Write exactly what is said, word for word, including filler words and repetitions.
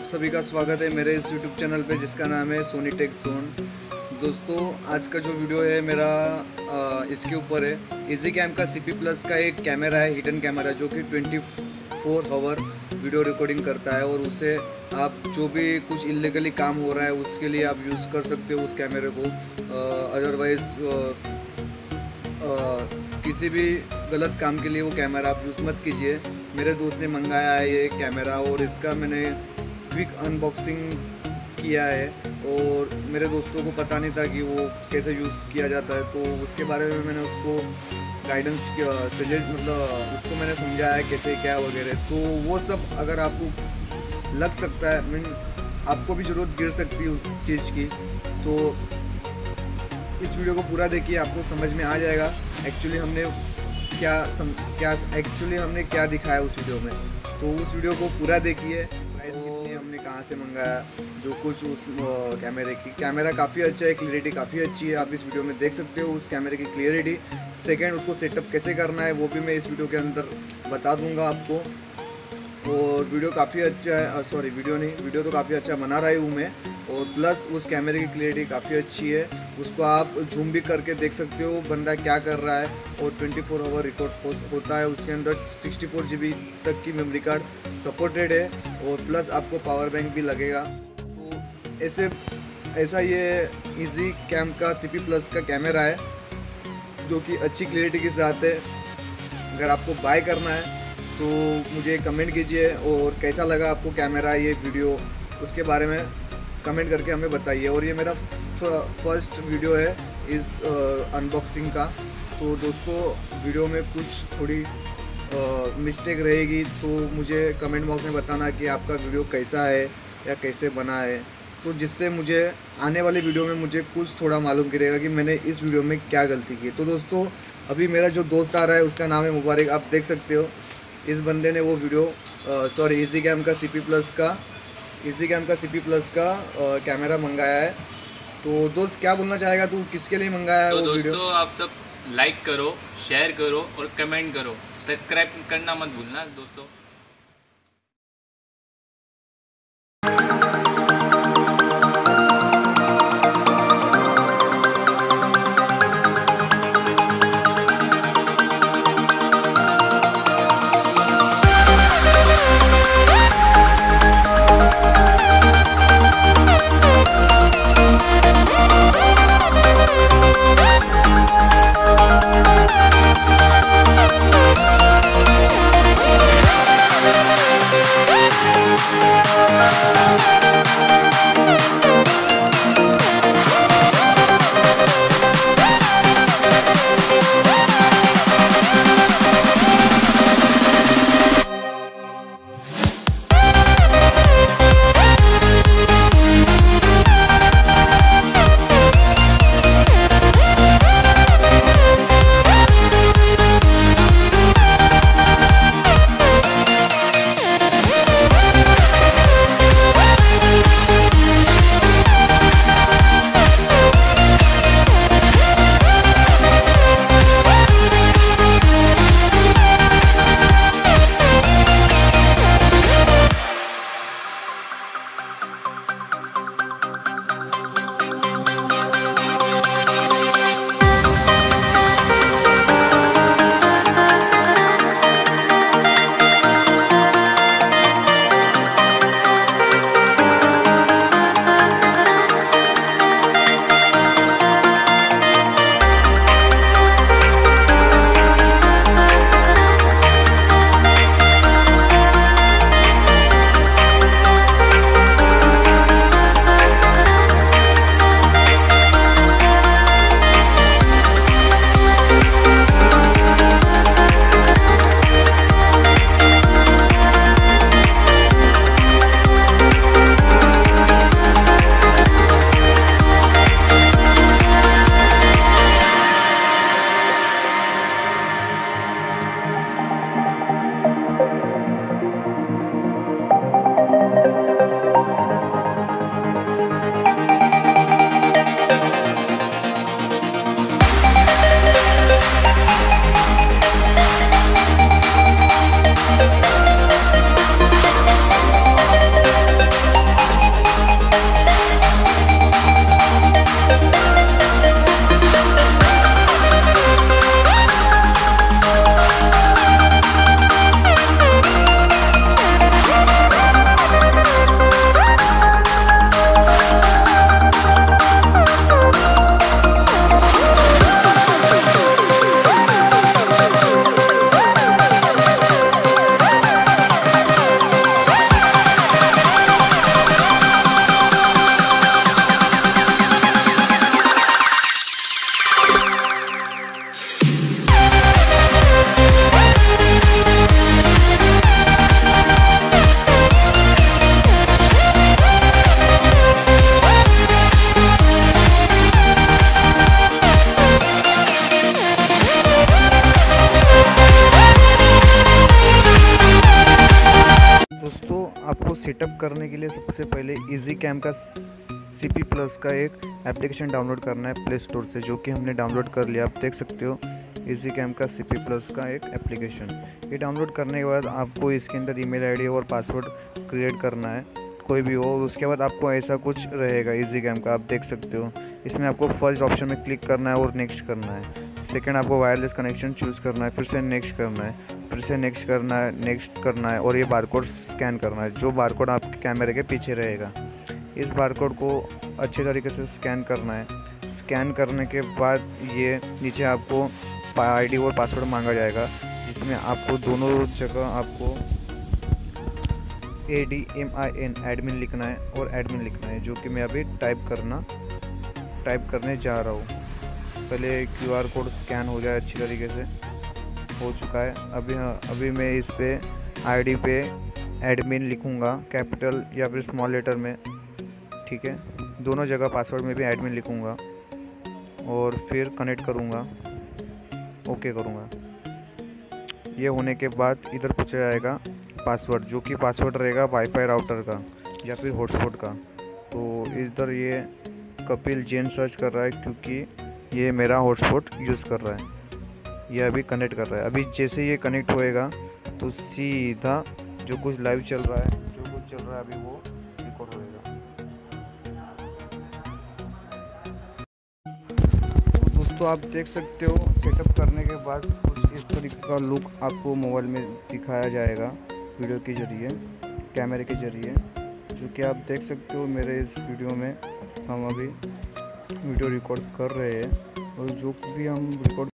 सभी का स्वागत है मेरे इस यूट्यूब चैनल पे जिसका नाम है सोनी टेक जोन। दोस्तों आज का जो वीडियो है मेरा आ, इसके ऊपर है इजी कैम का सी पी प्लस का एक कैमरा है, हिडन कैमरा, जो कि twenty four hour video recording करता है और उसे आप जो भी कुछ इलीगली काम हो रहा है उसके लिए आप यूज़ कर सकते हो उस कैमरे को। अदरवाइज़ किसी भी गलत काम के लिए वो कैमरा आप यूज़ मत कीजिए। मेरे दोस्त ने मंगाया है ये कैमरा और इसका मैंने क्विक अनबॉक्सिंग किया है और मेरे दोस्तों को पता नहीं था कि वो कैसे यूज़ किया जाता है, तो उसके बारे में मैंने उसको गाइडेंस सजेस्ट मतलब उसको मैंने समझाया कैसे क्या वगैरह। तो वो सब अगर आपको लग सकता है, मीन आपको भी ज़रूरत गिर सकती है उस चीज़ की, तो इस वीडियो को पूरा देखिए, आपको समझ में आ जाएगा एक्चुअली हमने क्या सम, क्या एक्चुअली हमने क्या दिखाया उस वीडियो में। तो उस वीडियो को पूरा देखिए, प्राइस कितनी हमने कहाँ से मंगाया, जो कुछ उस कैमरे की। कैमरा काफ़ी अच्छा है, क्लियरिटी काफ़ी अच्छी है, आप इस वीडियो में देख सकते हो उस कैमरे की क्लियरिटी। सेकंड, उसको सेटअप कैसे करना है वो भी मैं इस वीडियो के अंदर बता दूंगा आपको। और वीडियो काफ़ी अच्छा है, सॉरी वीडियो नहीं वीडियो तो काफ़ी अच्छा बना रहा हूँ मैं, और प्लस उस कैमरे की क्लियरिटी काफ़ी अच्छी है, उसको आप जूम भी करके देख सकते हो बंदा क्या कर रहा है। और ट्वेंटी फोर आवर रिकॉर्ड हो, होता है उसके अंदर। सिक्सटी फोर जी बी तक की मेमोरी कार्ड सपोर्टेड है और प्लस आपको पावर बैंक भी लगेगा। तो ऐसे ऐसा ये इजी कैम का सी पी प्लस का कैमरा है जो कि अच्छी क्लियरिटी के साथ है। अगर आपको बाय करना है तो मुझे कमेंट कीजिए और कैसा लगा आपको कैमरा, ये वीडियो, उसके बारे में कमेंट करके हमें बताइए। और ये मेरा फर्स्ट वीडियो है इस अनबॉक्सिंग का, तो दोस्तों वीडियो में कुछ थोड़ी मिस्टेक रहेगी तो मुझे कमेंट बॉक्स में बताना कि आपका वीडियो कैसा है या कैसे बना है, तो जिससे मुझे आने वाली वीडियो में मुझे कुछ थोड़ा मालूम गिरेगा कि मैंने इस वीडियो में क्या गलती की। तो दोस्तों अभी मेरा जो दोस्त आ रहा है उसका नाम है मुबारक, आप देख सकते हो। इस बंदे ने वो वीडियो सॉरी इजी कैम का सी पी प्लस का इजी कैम का सी पी प्लस का आ, कैमरा मंगाया है। तो दोस्त क्या बोलना चाहेगा तू, किसके लिए मंगाया है तो वो वीडियो? दोस्तों आप सब लाइक करो, शेयर करो और कमेंट करो, सब्सक्राइब करना मत भूलना दोस्तों। सेटअप करने के लिए सबसे पहले इजी कैम का सी पी प्लस का एक एप्लीकेशन डाउनलोड करना है प्ले स्टोर से, जो कि हमने डाउनलोड कर लिया। आप देख सकते हो इजी कैम का सी पी प्लस का एक एप्लीकेशन। ये डाउनलोड करने के बाद आपको इसके अंदर ईमेल आईडी और पासवर्ड क्रिएट करना है, कोई भी हो। और उसके बाद आपको ऐसा कुछ रहेगा इजी कैम का, आप देख सकते हो। इसमें आपको फर्स्ट ऑप्शन में क्लिक करना है और नेक्स्ट करना है। सेकंड आपको वायरलेस कनेक्शन चूज़ करना है, फिर से नेक्स्ट करना है, फिर से नेक्स्ट करना है, नेक्स्ट करना है और ये बारकोड स्कैन करना है, जो बारकोड आपके कैमरे के पीछे रहेगा। इस बारकोड को अच्छे तरीके से स्कैन करना है। स्कैन करने के बाद ये नीचे आपको आईडी और पासवर्ड मांगा जाएगा, जिसमें आपको दोनों जगह आपको A D M I N admin लिखना है और एडमिन लिखना है, जो कि मैं अभी टाइप करना टाइप करने जा रहा हूँ। पहले क्यू आर कोड स्कैन हो जाए अच्छी तरीके से, हो चुका है। अभी अभी मैं इस पे आईडी पे एडमिन लिखूँगा कैपिटल या फिर स्मॉल लेटर में, ठीक है। दोनों जगह पासवर्ड में भी एडमिन लिखूँगा और फिर कनेक्ट करूँगा, ओके करूँगा। ये होने के बाद इधर पूछा जाएगा पासवर्ड, जो कि पासवर्ड रहेगा वाईफाई राउटर का या फिर हॉटस्पॉट का। तो इधर ये कपिल जैन सर्च कर रहा है, क्योंकि ये मेरा हॉटस्पॉट यूज़ कर रहा है। ये अभी कनेक्ट कर रहा है। अभी जैसे ये कनेक्ट होएगा तो सीधा जो कुछ लाइव चल रहा है जो कुछ चल रहा है अभी वो रिकॉर्ड होएगा। दोस्तों आप देख सकते हो सेटअप करने के बाद कुछ इस तरीके का लुक आपको मोबाइल में दिखाया जाएगा वीडियो के ज़रिए, कैमरे के ज़रिए, जो कि आप देख सकते हो। मेरे इस वीडियो में हम अभी वीडियो रिकॉर्ड कर रहे हैं और जो भी हम रिकॉर्ड